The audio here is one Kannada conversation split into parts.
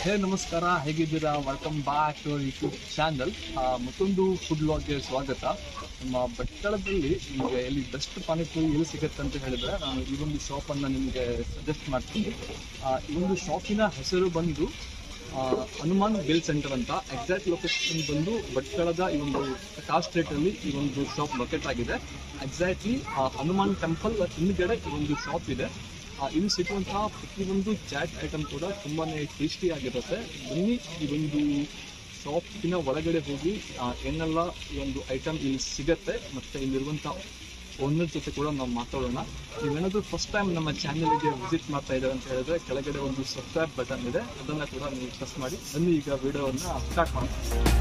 ನಮಸ್ಕಾರ, ಹೇಗಿದ್ದೀರಾ? Welcome back to YouTube channel. ಮತ್ತೊಂದು ಫುಡ್ ವ್ಲಾಗ್ಗೆ ಸ್ವಾಗತ. ನಮ್ಮ ಭಟ್ಕಳದಲ್ಲಿ ನಿಮಗೆ ಎಲ್ಲಿ ಬೆಸ್ಟ್ ಪಾನಿಪುರಿ ಎಲ್ಲಿ ಸಿಗುತ್ತೆ ಅಂತ ಹೇಳಿದ್ರೆ ನಾನು ಈ ಒಂದು ಶಾಪನ್ನು ನಿಮಗೆ ಸಜೆಸ್ಟ್ ಮಾಡ್ತೀನಿ. ಈ ಒಂದು ಶಾಪಿನ ಹೆಸರು ಬಂದು ಹನುಮಾನ್ ಬೇಲ್ ಸೆಂಟರ್ ಅಂತ. ಎಕ್ಸಾಕ್ಟ್ ಲೊಕೇಶನ್ ಬಂದು ಭಟ್ಕಳದ ಈ ಒಂದು ಕಾಸ್ಟ್ ಸ್ಟ್ರೀಟಲ್ಲಿ ಈ ಒಂದು ಶಾಪ್ ಲೊಕೇಟ್ ಆಗಿದೆ. ಎಕ್ಸಾಕ್ಟ್ಲಿ ಹನುಮಾನ್ ಟೆಂಪಲ್ ಹಿಂದ್ಗಡೆ ಈ ಒಂದು ಶಾಪ್ ಇದೆ. ಇಲ್ಲಿ ಸಿಗುವಂತಹ ಪ್ರತಿಯೊಂದು ಚಾಟ್ ಐಟಮ್ ಕೂಡ ತುಂಬಾ ಟೇಸ್ಟಿ ಆಗಿರುತ್ತೆ. ಬನ್ನಿ ಈ ಒಂದು ಶಾಪಿನ ಒಳಗಡೆ ಹೋಗಿ ಏನೆಲ್ಲ ಈ ಒಂದು ಐಟಮ್ ಇಲ್ಲಿ ಸಿಗುತ್ತೆ ಮತ್ತು ಇಲ್ಲಿರುವಂಥ ಓನರ್ ಜೊತೆ ಕೂಡ ನಾವು ಮಾತಾಡೋಣ. ನೀವೇನಾದರೂ ಫಸ್ಟ್ ಟೈಮ್ ನಮ್ಮ ಚಾನಲ್ಗೆ ವಿಸಿಟ್ ಮಾಡ್ತಾ ಇದ್ದಾರೆ ಅಂತ ಹೇಳಿದ್ರೆ ಕೆಳಗಡೆ ಒಂದು ಸಬ್ಸ್ಕ್ರೈಬ್ ಬಟನ್ ಇದೆ, ಅದನ್ನು ಕೂಡ ನೀವು ಪ್ರೆಸ್ ಮಾಡಿ. ಬನ್ನಿ ಈಗ ವಿಡಿಯೋವನ್ನು ಸ್ಟಾರ್ಟ್ ಮಾಡೋಣ.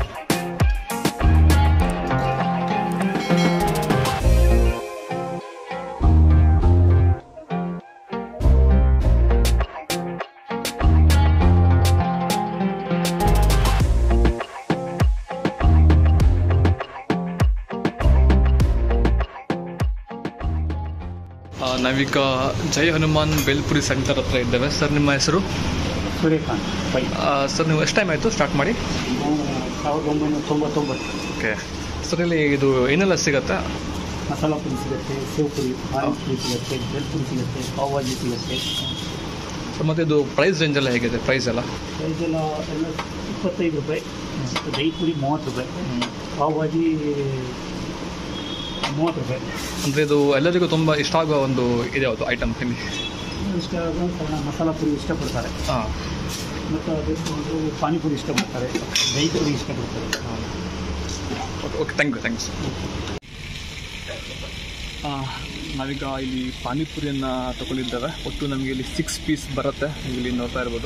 ನಾವೀಗ ಜೈ ಹನುಮಾನ್ ಬೇಲ್ಪುರಿ ಸೆಂಟರ್ ಹತ್ರ ಇದ್ದೇವೆ. ಸರ್, ನಿಮ್ಮ ಹೆಸರು? ಸೂರ್ಯಕಾಂತ್. ಸರ್, ನೀವು ಎಷ್ಟು ಟೈಮ್ ಆಯಿತು ಸ್ಟಾರ್ಟ್ ಮಾಡಿ? 1999. ಓಕೆ ಸರ್, ಇಲ್ಲಿ ಇದು ಏನೆಲ್ಲ ಸಿಗುತ್ತೆ? ಮಸಾಲ ಪುರಿ ಸಿಗುತ್ತೆ, ಸೇವ್ ಪುರಿ, ಪಾನಿಪುರಿ ಸಿಗುತ್ತೆ, ಬೇಲ್ಪುರಿ ಸಿಗುತ್ತೆ, ಪಾವ್ ಭಾಜಿ ಸಿಗುತ್ತೆ. ಸೊ ಮತ್ತು ಇದು ಪ್ರೈಸ್ ರೇಂಜ್ ಎಲ್ಲ ಹೇಗಿದೆ? ಪ್ರೈಸ್ ಎಲ್ಲ 25 ರೂಪಾಯಿ, ದಹಿ ಪುರಿ 30 ರೂಪಾಯಿ, ಪಾವ್ ಭಾಜಿ 30 ರೂಪಾಯಿ. ಅಂದರೆ ಇದು ಎಲ್ಲರಿಗೂ ತುಂಬ ಇಷ್ಟ ಆಗುವ ಒಂದು ಇದೆ ಯಾವುದು ಐಟಮ್ ಇಲ್ಲಿ? ಇಷ್ಟ ಆಗುವ ಕಾರಣ ಮಸಾಲ ಪುರಿ ಇಷ್ಟಪಡ್ತಾರೆ. ಹಾಂ. ಮತ್ತು ಅದಕ್ಕೆ ಪಾನಿಪುರಿ ಇಷ್ಟಪಡ್ತಾರೆ, ದಹಿ ಪುರಿ ಇಷ್ಟಪಡ್ತಾರೆ. Okay, thanks. ನಾವೀಗ ಇಲ್ಲಿ ಪಾನಿಪುರಿಯನ್ನು ತಗೊಂಡಿದ್ದೇವೆ. ಒಟ್ಟು ನಮಗೆ ಇಲ್ಲಿ 6 ಪೀಸ್ ಬರುತ್ತೆ. ನೀವು ಇಲ್ಲಿ ನೋಡ್ತಾ ಇರ್ಬೋದು.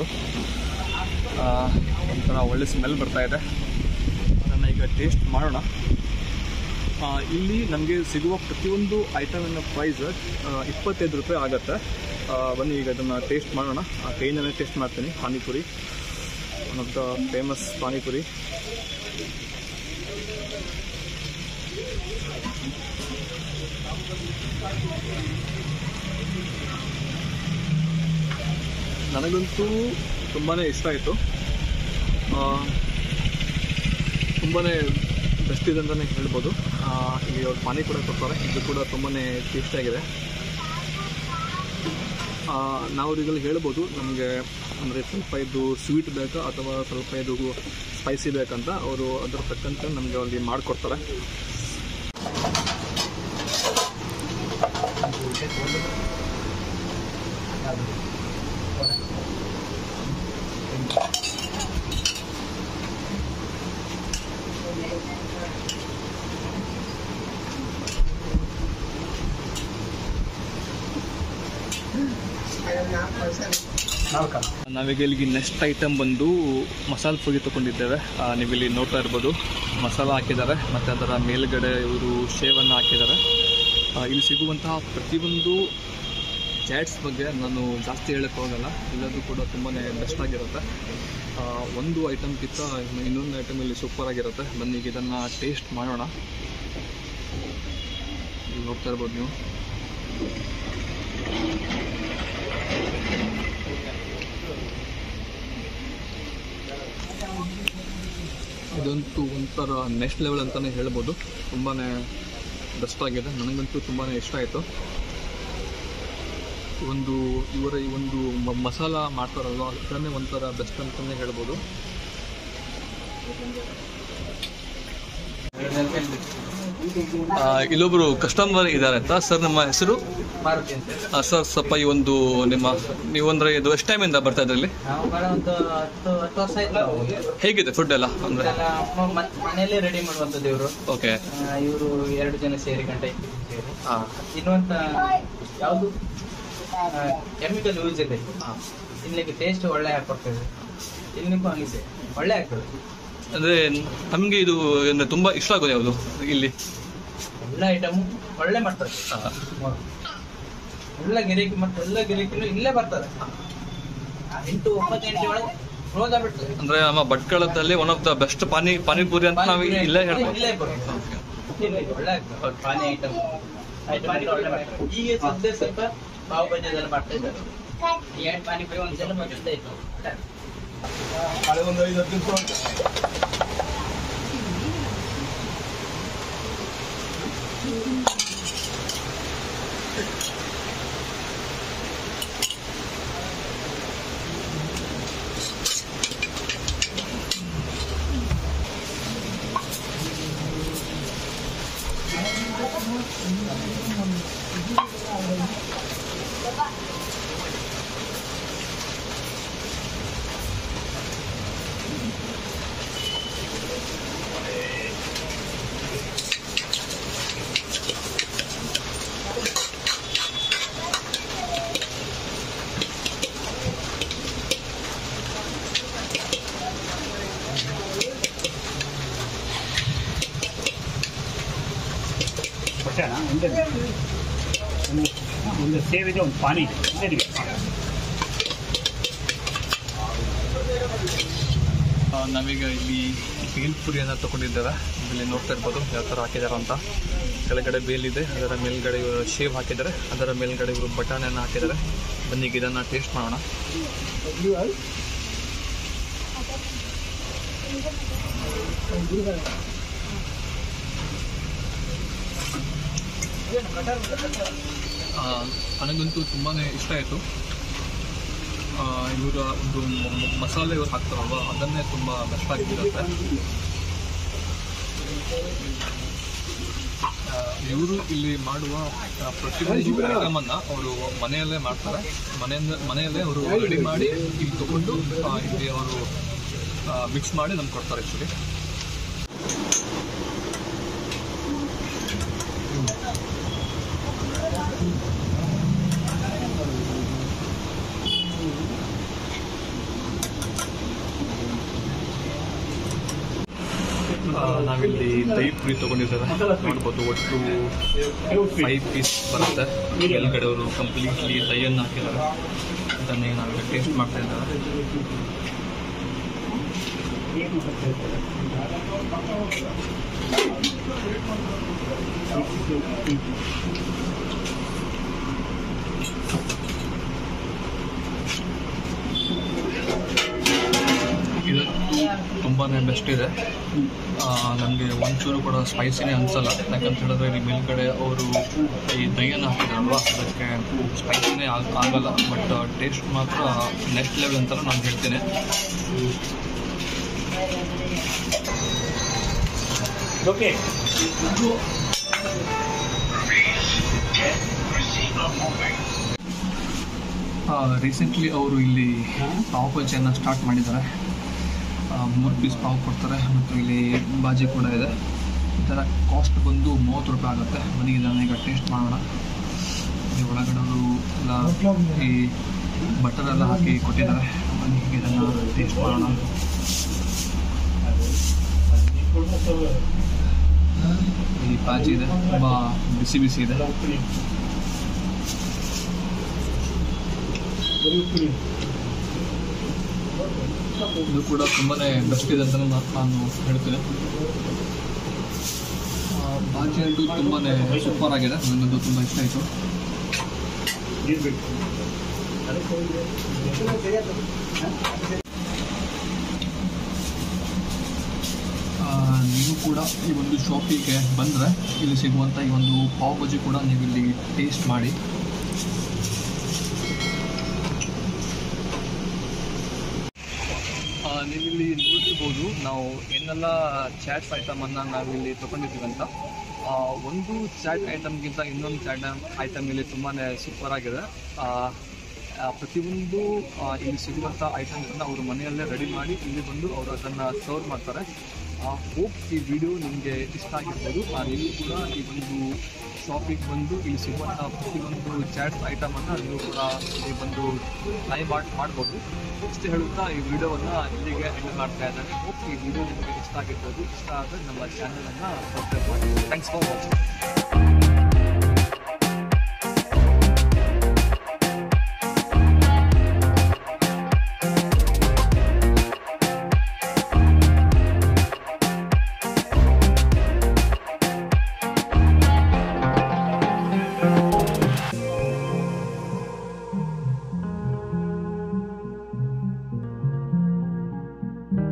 ಒಂಥರ ಒಳ್ಳೆ ಸ್ಮೆಲ್ ಬರ್ತಾ ಇದೆ. ಅದನ್ನು ಈಗ ಟೇಸ್ಟ್ ಮಾಡೋಣ. ಇಲ್ಲಿ ನಮಗೆ ಸಿಗುವ ಪ್ರತಿಯೊಂದು ಐಟಮಿನ ಪ್ರೈಸ್ 25 ರೂಪಾಯಿ ಆಗುತ್ತೆ. ಬನ್ನಿ ಈಗ ಅದನ್ನು ಟೇಸ್ಟ್ ಮಾಡೋಣ. ಕೈಯಿಂದನೇ ಟೇಸ್ಟ್ ಮಾಡ್ತೀನಿ. Panipuri, one of the famous panipuri. ನನಗಂತೂ ತುಂಬಾ ಇಷ್ಟ ಆಯಿತು. ತುಂಬಾ ಬೆಸ್ಟ್ ಇದೆ ಅಂತಲೇ ಹೇಳ್ಬೋದು. ಇಲ್ಲಿ ಅವ್ರು ಪಾನಿ ಕೂಡ ಕೊಡ್ತಾರೆ. ಇದು ಕೂಡ ತುಂಬಾ ಟೇಸ್ಟಿಯಾಗಿದೆ. ನಾವು ಈಗಲೂ ಹೇಳ್ಬೋದು ನಮಗೆ ಅಂದರೆ ಸ್ವಲ್ಪ ಇದು ಸ್ವೀಟ್ ಬೇಕಾ ಅಥವಾ ಸ್ವಲ್ಪ ಇದು ಸ್ಪೈಸಿ ಬೇಕಂತ. ಅವರು ಅದರ ತಕ್ಕಂತೆ ನಮಗೆ ಅಲ್ಲಿ ಮಾಡಿಕೊಡ್ತಾರೆ. ನಾವೀಗ ಇಲ್ಲಿಗೆ ನೆಕ್ಸ್ಟ್ ಐಟಮ್ ಬಂದು ಮಸಾಲ ಪುರಿ ತೊಗೊಂಡಿದ್ದೇವೆ. ನೀವಿಲ್ಲಿ ನೋಡ್ತಾ ಇರ್ಬೋದು, ಮಸಾಲ ಹಾಕಿದ್ದಾರೆ ಮತ್ತು ಅದರ ಮೇಲುಗಡೆ ಇವರು ಶೇವನ್ನು ಹಾಕಿದ್ದಾರೆ. ಇಲ್ಲಿ ಸಿಗುವಂತಹ ಪ್ರತಿಯೊಂದು ಚಾಟ್ಸ್ ಬಗ್ಗೆ ನಾನು ಜಾಸ್ತಿ ಹೇಳಕ್ಕೆ ಹೋಗಲ್ಲ. ಎಲ್ಲದೂ ಕೂಡ ತುಂಬಾ ಬೆಸ್ಟ್ ಆಗಿರುತ್ತೆ. ಒಂದು ಐಟಮ್ಗಿಂತ ಇನ್ನೊಂದು ಐಟಮ್ ಇಲ್ಲಿ ಸೂಪರ್ ಆಗಿರುತ್ತೆ. ಬನ್ನಿ ಈಗ ಇದನ್ನು ಟೇಸ್ಟ್ ಮಾಡೋಣ. ಇಲ್ಲಿ ನೋಡ್ತಾ ಇರ್ಬೋದು ನೀವು. ಇದಂತೂ ಒಂಥರ ನೆಕ್ಸ್ಟ್ ಲೆವೆಲ್ ಅಂತಲೇ ಹೇಳ್ಬೋದು. ತುಂಬಾ ಬೆಸ್ಟ್ ಆಗಿದೆ. ನನಗಂತೂ ತುಂಬಾ ಇಷ್ಟ ಆಯಿತು. ಇವರ ಈ ಒಂದು ಮಸಾಲ ಮಾಡ್ತಾರಲ್ವ, ಅದನ್ನೇ ಒಂಥರ ಬೆಸ್ಟ್ ಅಂತಲೇ ಹೇಳ್ಬೋದು. ಇಲ್ಲೊಬ್ಬರು ಕಸ್ಟಮರ್ ಇದ್ದಾರೆ ಅಂತ. ಸರ್, ನಮ್ಮ ಹೆಸರು? ಮಾರುತಿ ಅಂತ. ಸರ್, ಸ್ವಲ್ಪ ಈ ಒಂದು ನೀವಂದ್ರೆ ಇದು ಎಷ್ಟು ಟೈಮಿಂದ ಬರ್ತಾ ಇದ್ರಿ ಇಲ್ಲಿ? ಒಂದು 10 ವರ್ಷ ಆಯ್ತು. ಹೇಗಿದೆ ಫುಡ್ ಎಲ್ಲ? ಅಂದರೆ ಮನೆಯಲ್ಲೇ ರೆಡಿ ಮಾಡುವಂಥದ್ದು ಇವರು. ಓಕೆ. ಇವರು 2 ಜನ ಸೇರಿ ಗಂಟೆ ಹಾಂ. ತಿನ್ನುವಂಥ ಯಾವುದು ಕೆಮಿಕಲ್ ಯೂಸ್ ಇದೆ. ತಿನ್ಲಿಕ್ಕೆ ಟೇಸ್ಟ್ ಒಳ್ಳೆ ಹಾಕೊಡ್ತೇವೆ. ತಿನ್ಲಿಕ್ಕೂ ಹಂಗಿದೆ, ಒಳ್ಳೆ ಆಗ್ತದೆ. ಅಂದರೆ ನಮಗೆ ಇದು ತುಂಬ ಇಷ್ಟ ಆಗೋದು ಯಾವುದು ಇಲ್ಲಿ? ಎಲ್ಲ ಐಟಮ್ ಒಳ್ಳೆ ಮಾಡ್ತಾರೆ. ಎಲ್ಲ ಗಿರಾಕಿನೂ ಇಲ್ಲೇ ಬರ್ತಾರೆ. 8-9 ಗಂಟೆ ಒಳಗೆ ಕ್ಲೋಸ್ ಆಗ್ಬಿಡ್ತದೆ. ಅಂದರೆ ನಮ್ಮ ಭಟ್ಕಳದಲ್ಲಿ one of the best panipuri ಅಂತ ನಾವು ಇಲ್ಲೇ ಹೇಳ್ಬೋದು. ಇಲ್ಲೇ ಬರುತ್ತೆ. ಒಳ್ಳೆ ಆಗ್ತದೆ ಪಾನಿ ಐಟಮ್ ಒಳ್ಳೆ ಮಾಡ್ತಾರೆ. ಈಗ ಸ್ವಲ್ಪ ಪಾವ್ ಭಾಜಿ ಅದೆಲ್ಲ ಮಾಡ್ತಾ ಇದ್ದಾರೆ. 2 ಪಾನಿಪುರಿ 1 ಜನ ಮಾಡ್ತಾ ಇತ್ತು. ಒಂದು ಸೇವಿದೆ, ಒಂದು ಪಾನಿ ಇದೆ. ನಾವೀಗ ಇಲ್ಲಿ ಬೇಲ್ಪುರಿಯನ್ನು ತಗೊಂಡಿದ್ದೇವೆ. ಇಲ್ಲಿ ನೋಡ್ತಾ ಇರ್ಬೋದು ಯಾವ ಥರ ಹಾಕಿದ್ದಾರೆ ಅಂತ. ಕೆಳಗಡೆ ಬೇಲಿದೆ, ಅದರ ಮೇಲ್ಗಡೆ ಇವರು ಶೇವ್ ಹಾಕಿದ್ದಾರೆ, ಅದರ ಮೇಲ್ಗಡೆ ಇವರು ಬಟಾಣಿಯನ್ನು ಹಾಕಿದ್ದಾರೆ. ಬನ್ನಿ ಇದನ್ನು ಟೇಸ್ಟ್ ಮಾಡೋಣ. ನನಗಂತೂ ತುಂಬಾ ಇಷ್ಟ ಆಯಿತು. ಇವರ ಒಂದು ಮಸಾಲೆ ಇವರು ಹಾಕ್ತಾರಲ್ವ, ಅದನ್ನೇ ತುಂಬ ಬೆಸ್ಟ್ ಆಗಿರುತ್ತೆ. ಇವರು ಇಲ್ಲಿ ಮಾಡುವ ಪ್ರತಿಯೊಂದು ಐಟಮನ್ನು ಅವರು ಮನೆಯಲ್ಲೇ ಮಾಡ್ತಾರೆ. ಮನೆಯಲ್ಲೇ ಅವರು ರೆಡಿ ಮಾಡಿ ಇಲ್ಲಿ ತಗೊಂಡು ಇಲ್ಲಿ ಅವರು ಮಿಕ್ಸ್ ಮಾಡಿ ನಮ್ಗೆ ಕೊಡ್ತಾರೆ. ಆ್ಯಕ್ಚುಲಿ ನಾವಿಲ್ಲಿ ದಹಿ ಪುರಿ ತೊಗೊಂಡಿದ್ದೇವೆ. ನೋಡ್ಬೋದು, ಒಟ್ಟು 5 ಪೀಸ್ ಬರುತ್ತೆ. ಮೇಲ್ಗಡೆ ಅವರು ಕಂಪ್ಲೀಟ್ಲಿ ದಹಿಯನ್ನು ಹಾಕಿದ್ದಾರೆ. ಅದನ್ನೇ ನಾವೀಗ ಟೇಸ್ಟ್ ಮಾಡ್ತಾ ಇದ್ದೇವೆ. ಇದು ತುಂಬಾ ಬೆಸ್ಟ್ ಇದೆ. ನಮಗೆ ಒಂಚೂರು ಕೂಡ ಸ್ಪೈಸಿನೇ ಅನಿಸಲ್ಲ. ಯಾಕಂತ ಹೇಳಿದ್ರೆ ಇಲ್ಲಿ ಮೇಲ್ಗಡೆ ಅವರು ಈ ದಹಿಯನ್ನು ಹಾಕಿದಾರಲ್ವ, ಅದಕ್ಕೆ ಸ್ಪೈಸಿನೇ ಆಗಲ್ಲ. ಬಟ್ ಟೇಸ್ಟ್ ಮಾತ್ರ ನೆಕ್ಸ್ಟ್ ಲೆವೆಲ್ ಅಂತ ನಾನು ಹೇಳ್ತೀನಿ. ಓಕೆ, ರೀಸೆಂಟ್ಲಿ ಅವರು ಇಲ್ಲಿ ಪಾವ್ ಭಾಜಿಯನ್ನು ಸ್ಟಾರ್ಟ್ ಮಾಡಿದ್ದಾರೆ. 3 ಪೀಸ್ ಪಾವ್ ಕೊಡ್ತಾರೆ ಮತ್ತು ಇಲ್ಲಿ ಬಾಜಿ ಕೂಡ ಇದೆ. ಇದರ ಕಾಸ್ಟ್ ಬಂದು 30 ರೂಪಾಯಿ ಆಗುತ್ತೆ. ಬನ್ನಿ ಇದನ್ನು ಈಗ ಟೇಸ್ಟ್ ಮಾಡೋಣ. ಈ ಒಳಗಡೆ ಅವರು ಎಲ್ಲ ಈ ಬಟರ್ ಎಲ್ಲ ಹಾಕಿ ಕೊಟ್ಟಿದ್ದಾರೆ. ಬನ್ನಿ ಇದನ್ನು ಟೇಸ್ಟ್ ಮಾಡೋಣ. ಈ ಬಾಜಿ ಇದೆ, ತುಂಬ ಬಿಸಿ ಬಿಸಿ ಇದೆ. ಇದು ಕೂಡ ತುಂಬಾ ಬೆಸ್ಟ್ ಇದೆ ಅಂತ ನಾನು ಹೇಳ್ತೀನಿ. ಬಾಜಿ ಅಂತೂ ತುಂಬಾ ಸೂಪರ್ ಆಗಿದೆ. ನನಗಂತೂ ತುಂಬ ಇಷ್ಟ ಆಯಿತು. ನೀವು ಕೂಡ ಈ ಒಂದು ಶಾಪಿಗೆ ಬಂದರೆ ಇಲ್ಲಿ ಸಿಗುವಂಥ ಈ ಒಂದು ಪಾವ್ ಭಾಜಿ ಕೂಡ ನೀವು ಇಲ್ಲಿ ಟೇಸ್ಟ್ ಮಾಡಿ. ನೀವಿಲ್ಲಿ ನೋಡಿರ್ಬೋದು ನಾವು ಏನೆಲ್ಲ ಚಾಟ್ಸ್ ಐಟಮನ್ನು ನಾವಿಲ್ಲಿ ತೊಗೊಂಡಿದ್ದೀವಂತ. ಒಂದು ಚಾಟ್ ಐಟಮ್ಗಿಂತ ಇನ್ನೊಂದು ಚಾಟ್ ಐಟಮ್ ಇಲ್ಲಿ ತುಂಬಾ ಸೂಪರ್ ಆಗಿದೆ. ಪ್ರತಿಯೊಂದು ಇಲ್ಲಿ ಸಿಗುವಂಥ ಐಟಮ್ಸನ್ನು ಅವರು ಮನೆಯಲ್ಲೇ ರೆಡಿ ಮಾಡಿ ಇಲ್ಲಿ ಬಂದು ಅವರು ಅದನ್ನು ಸರ್ವ್ ಮಾಡ್ತಾರೆ. ಹೋಪ್ ಈ ವಿಡಿಯೋ ನಿಮಗೆ ಇಷ್ಟ ಆಗಿರ್ಬೋದು. ನೀವು ಕೂಡ ಈ ಒಂದು ಶಾಪಿಗೆ ಬಂದು ಇಲ್ಲಿ ಸಿಗುವಂಥ ಪ್ರತಿಯೊಂದು ಚಾಟ್ಸ್ ಐಟಮನ್ನು ನೀವು ಕೂಡ ಇಲ್ಲಿ ಬಂದು ಟ್ರೈ ಮಾಡ್ಬೋದು. ಇಷ್ಟು ಹೇಳುತ್ತಾ ಈ ವಿಡಿಯೋವನ್ನು ಇಲ್ಲಿಗೆ ಎಂಡ್ ಮಾಡ್ತಾ ಇದ್ದಾರೆ. ಹೋಪ್ ಈ ವಿಡಿಯೋ ನಿಮಗೆ ಇಷ್ಟ ಆಗಿರ್ಬೋದು. ಇಷ್ಟ ಆದರೆ ನಮ್ಮ ಚಾನಲನ್ನು ಸಬ್ಸ್ಕ್ರೈಬ್ ಮಾಡಿ. Thanks for watching.